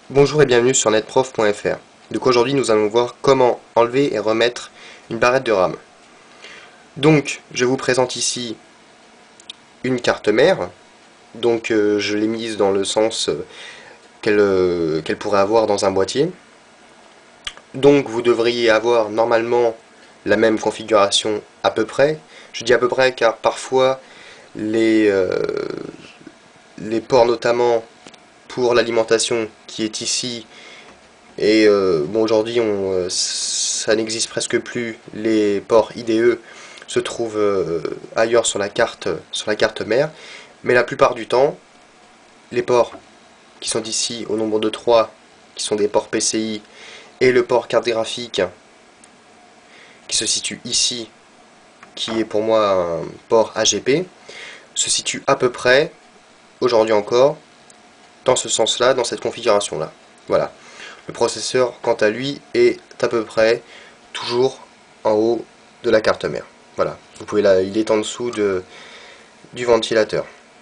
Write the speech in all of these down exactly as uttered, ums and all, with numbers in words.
Bonjour et bienvenue sur netprof point F R. Donc aujourd'hui nous allons voir comment enlever et remettre une barrette de RAM. Donc je vous présente ici une carte mère. Donc euh, je l'ai mise dans le sens euh, qu'elle euh, qu'elle pourrait avoir dans un boîtier. Donc vous devriez avoir normalement la même configuration à peu près. Je dis à peu près car parfois les, euh, les ports notamment pour l'alimentation qui est ici. Et euh, bon, aujourd'hui, on, euh, ça n'existe presque plus. Les ports I D E se trouvent euh, ailleurs sur la carte, sur la carte mère. Mais la plupart du temps, les ports qui sont ici au nombre de trois, qui sont des ports P C I, et le port carte graphique qui se situe ici, qui est pour moi un port A G P, se situe à peu près, aujourd'hui encore, dans ce sens-là, dans cette configuration-là. Voilà. Le processeur, quant à lui, est à peu près toujours en haut de la carte mère. Voilà. Vous pouvez là, il est en dessous de, du ventilateur.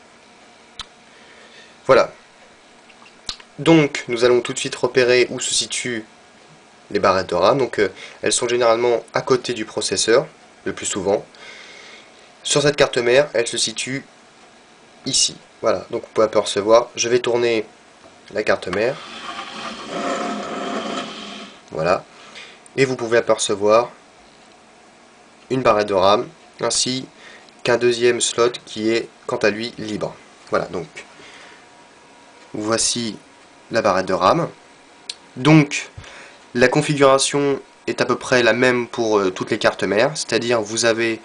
Voilà. Donc, nous allons tout de suite repérer où se situent les barrettes de RAM. Donc, euh, elles sont généralement à côté du processeur, le plus souvent. Sur cette carte mère, elle se situe ici. Voilà. Donc, vous pouvez apercevoir. Je vais tourner la carte mère. Voilà. Et vous pouvez apercevoir une barrette de RAM, ainsi qu'un deuxième slot qui est quant à lui libre. Voilà, donc voici la barrette de RAM. Donc la configuration est à peu près la même pour euh, toutes les cartes mères, c'est-à-dire vous avez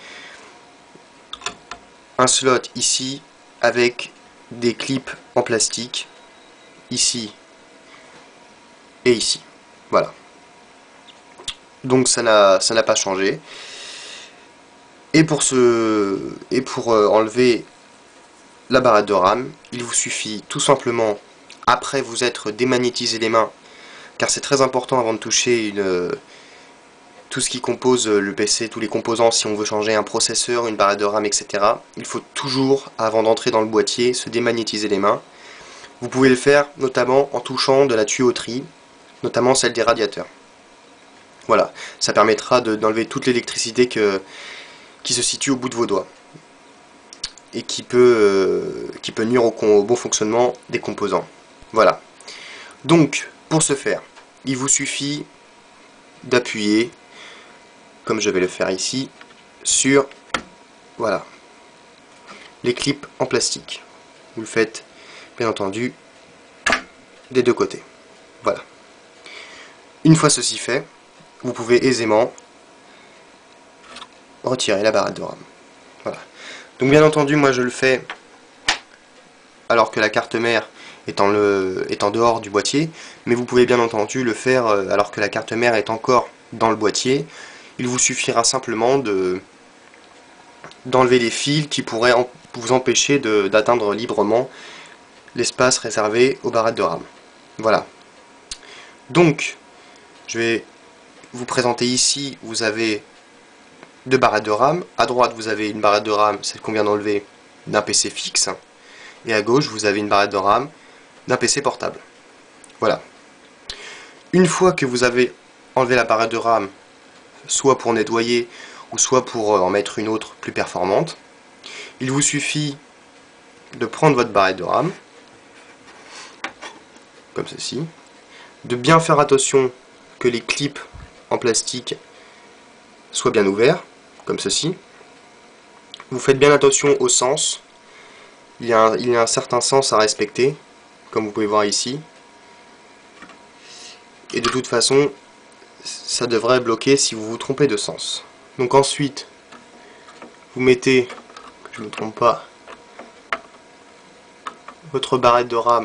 un slot ici avec des clips en plastique, ici et ici. Voilà. Donc ça n'a ça n'a pas changé. Et pour, ce, et pour euh, enlever la barrette de RAM, il vous suffit tout simplement, après vous être démagnétisé les mains, car c'est très important avant de toucher une, tout ce qui compose le P C, tous les composants, si on veut changer un processeur, une barrette de RAM, et cetera. Il faut toujours, avant d'entrer dans le boîtier, se démagnétiser les mains. Vous pouvez le faire notamment en touchant de la tuyauterie, notamment celle des radiateurs. Voilà, ça permettra d'enlever toute l'électricité que qui se situe au bout de vos doigts et qui peut, euh, qui peut nuire au, au bon fonctionnement des composants. Voilà. Donc, pour ce faire, il vous suffit d'appuyer, comme je vais le faire ici, sur voilà, les clips en plastique. Vous le faites, bien entendu, des deux côtés. Voilà. Une fois ceci fait, vous pouvez aisément retirer la barrette de RAM. Voilà. Donc bien entendu, moi je le fais alors que la carte mère est en, le, est en dehors du boîtier, mais vous pouvez bien entendu le faire alors que la carte mère est encore dans le boîtier. Il vous suffira simplement de d'enlever les fils qui pourraient en, vous empêcher d'atteindre librement l'espace réservé aux barrettes de RAM. Voilà. Donc, je vais vous présenter ici, vous avez deux barrettes de RAM. À droite, vous avez une barrette de RAM, celle qu'on vient d'enlever, d'un P C fixe. Et à gauche, vous avez une barrette de RAM d'un P C portable. Voilà. Une fois que vous avez enlevé la barrette de RAM, soit pour nettoyer, ou soit pour en mettre une autre plus performante, il vous suffit de prendre votre barrette de RAM, comme ceci, de bien faire attention que les clips en plastique soient bien ouverts, comme ceci. Vous faites bien attention au sens. Il y, a un, il y a un certain sens à respecter, comme vous pouvez voir ici. Et de toute façon, ça devrait bloquer si vous vous trompez de sens. Donc ensuite, vous mettez, que je ne me trompe pas, votre barrette de RAM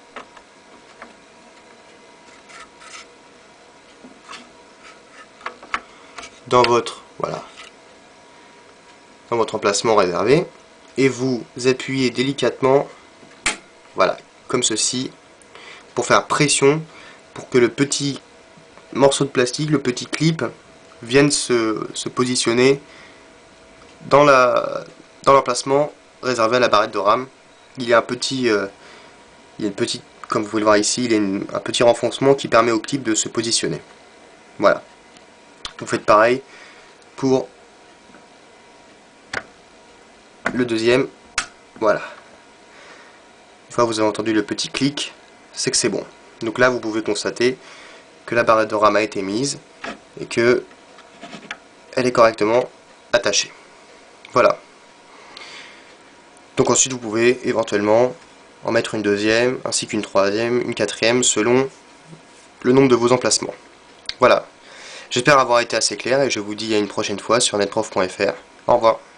dans votre, voilà, dans votre emplacement réservé. Et vous appuyez délicatement, voilà, comme ceci, pour faire pression, pour que le petit morceau de plastique, le petit clip, vienne se, se positionner dans la dans l'emplacement réservé à la barrette de RAM. Il y a un petit, euh, il y a une petite comme vous pouvez le voir ici, il y a une, un petit renfoncement qui permet au clip de se positionner. Voilà. Vous faites pareil pour le deuxième. Voilà. Une fois que vous avez entendu le petit clic, c'est que c'est bon. Donc là, vous pouvez constater que la barrette de rame a été mise et que elle est correctement attachée. Voilà. Donc ensuite, vous pouvez éventuellement en mettre une deuxième, ainsi qu'une troisième, une quatrième, selon le nombre de vos emplacements. Voilà. J'espère avoir été assez clair et je vous dis à une prochaine fois sur netprof point F R. Au revoir.